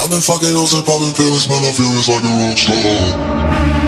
I've been fucking hoes and popping pills, man, I feel it's like a rock star.